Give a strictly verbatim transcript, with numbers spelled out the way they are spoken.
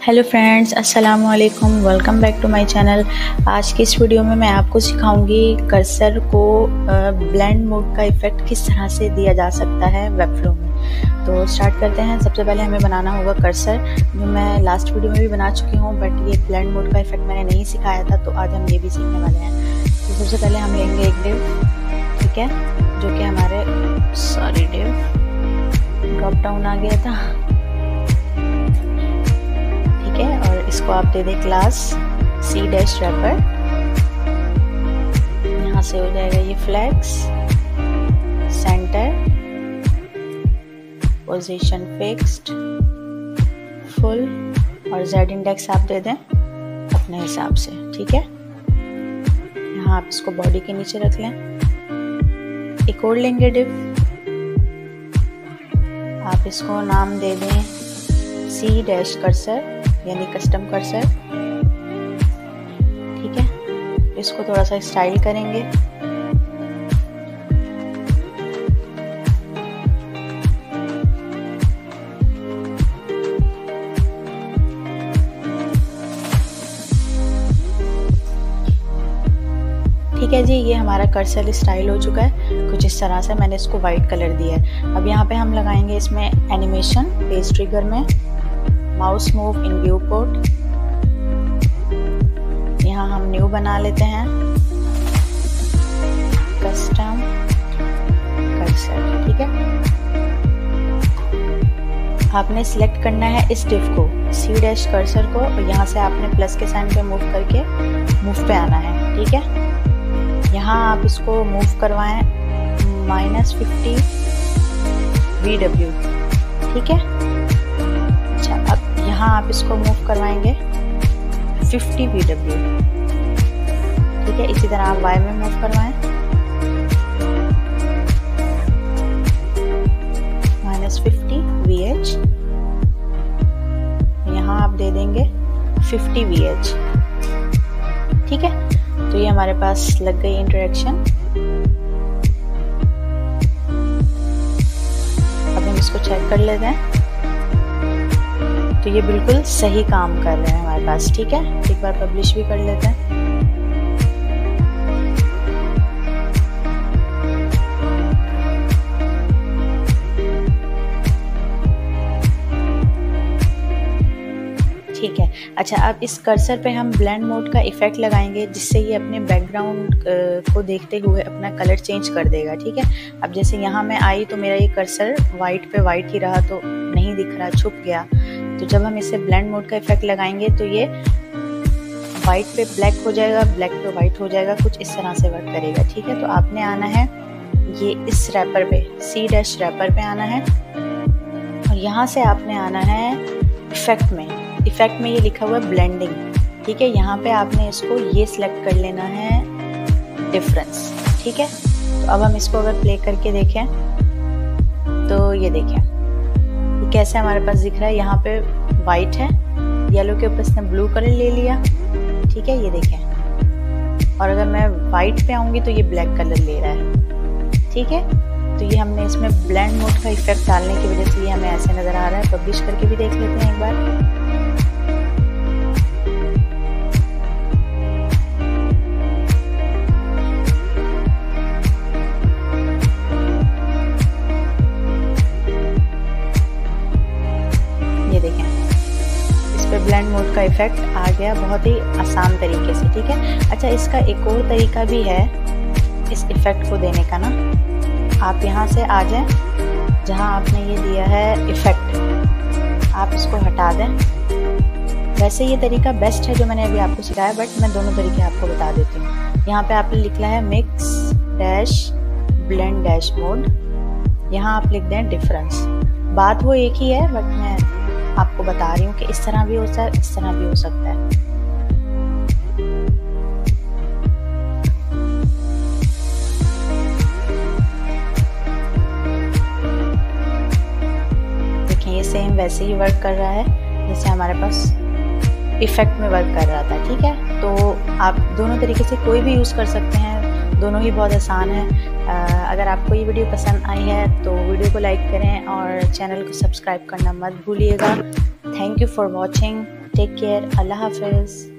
Hello friends, अस्सलाम वालेकुम। Welcome back to my channel. आज की इस वीडियो में मैं आपको सिखाऊंगी कर्सर को ब्लेंड मोड का इफ़ेक्ट किस तरह से दिया जा सकता है वेबफ्लो में। तो स्टार्ट करते हैं। सबसे पहले हमें बनाना होगा कर्सर, जो मैं लास्ट वीडियो में भी बना चुकी हूँ, बट ये ब्लेंड मोड का इफ़ेक्ट मैंने नहीं सिखाया था, तो आज हम ये भी सीखने वाले हैं। तो सबसे पहले हम लेंगे एक डिव, ठीक है, जो कि हमारे सॉरी डिव ड्रॉप डाउन आ गया था, ठीक है। और इसको आप दे दें क्लास सी डैश रैपर। यहाँ से हो जाएगा ये flex, center, position fixed, full, और जेड इंडेक्स आप दे दें अपने हिसाब से, ठीक है। यहाँ आप इसको बॉडी के नीचे रख लें। एक और लेंगे डिव, आप इसको नाम दे दें सी डैश कर्सर, यानी कस्टम कर्सर, ठीक है। इसको थोड़ा सा स्टाइल करेंगे। ठीक है जी, ये हमारा कर्सर स्टाइल हो चुका है कुछ इस तरह से। मैंने इसको वाइट कलर दिया है। अब यहाँ पे हम लगाएंगे इसमें एनिमेशन पेज ट्रिगर में mouse move in viewport. यहाँ हम न्यू बना लेते हैं कस्टम कर्सर, ठीक है। आपने सिलेक्ट करना है इस डिव को, सी डैश कर्सर को, और यहाँ से आपने प्लस के साइन पे मूव करके मूव पे आना है, ठीक है। यहाँ आप इसको मूव करवाएं माइनस फिफ्टी वी डब्ल्यू, ठीक है। अच्छा, अब यहाँ आप इसको मूव करवाएंगे फिफ्टी वी डब्ल्यू, ठीक है। इसी तरह आप वाई में मूव करवाएं माइनस फिफ्टी वी एच, यहाँ आप दे देंगे फिफ्टी वी एच, ठीक है। तो ये हमारे पास लग गई इंटरेक्शन। अब हम इसको चेक कर लेते हैं। तो ये बिल्कुल सही काम कर रहे हैं हमारे पास, ठीक है। एक बार पब्लिश भी कर लेते हैं। ठीक है। अच्छा, अब इस कर्सर पे हम ब्लेंड मोड का इफेक्ट लगाएंगे, जिससे ये अपने बैकग्राउंड को देखते हुए अपना कलर चेंज कर देगा, ठीक है। अब जैसे यहाँ मैं आई तो मेरा ये कर्सर वाइट पे वाइट ही रहा, तो नहीं दिख रहा, छुप गया। तो जब हम इसे ब्लेंड मोड का इफेक्ट लगाएंगे तो ये वाइट पे ब्लैक हो जाएगा, ब्लैक पे वाइट हो जाएगा, कुछ इस तरह से वर्क करेगा, ठीक है। तो आपने आना है ये इस रैपर पे, सी डैश रैपर पे आना है, और यहाँ से आपने आना है इफेक्ट में। इफेक्ट में ये लिखा हुआ है ब्लेंडिंग, ठीक है। यहाँ पे आपने इसको ये सिलेक्ट कर लेना है डिफरेंस, ठीक है। तो अब हम इसको अगर प्ले करके देखें तो ये देखें ये कैसे हमारे पास दिख रहा है। यहाँ पे वाइट है, येलो के ऊपर इसने ब्लू कलर ले लिया, ठीक है, ये देखें। और अगर मैं वाइट पे आऊँगी तो ये ब्लैक कलर ले रहा है, ठीक है। तो ये हमने इसमें ब्लेंड मोड का इफेक्ट डालने की वजह से ये हमें ऐसे नज़र आ रहा है। पब्लिश करके भी देख लेते हैं एक बार। ब्लेंड मोड का इफेक्ट आ गया बहुत ही आसान तरीके से, ठीक है। अच्छा, इसका एक और तरीका भी है इस इफेक्ट को देने का ना। आप यहाँ से आ जाएं, जहाँ आपने ये दिया है इफेक्ट, आप इसको हटा दें। वैसे ये तरीका बेस्ट है जो मैंने अभी आपको सिखाया, बट मैं दोनों तरीके आपको बता देती हूँ। यहाँ पे आपने लिखना है mix dash blend dash mode, यहाँ आप लिख दें डिफरेंस। बात वो एक ही है, बट मैं आपको बता रही हूँ कि इस तरह भी हो सकता है, इस तरह भी हो सकता है। देखिए ये सेम वैसे ही वर्क कर रहा है जैसे हमारे पास इफेक्ट में वर्क कर रहा था, ठीक है। तो आप दोनों तरीके से कोई भी यूज़ कर सकते हैं, दोनों ही बहुत आसान है। अगर आपको ये वीडियो पसंद आई है तो वीडियो को लाइक करें और चैनल को सब्सक्राइब करना मत भूलिएगा। Thank you for watching. Take care, अल्लाह हाफिज़।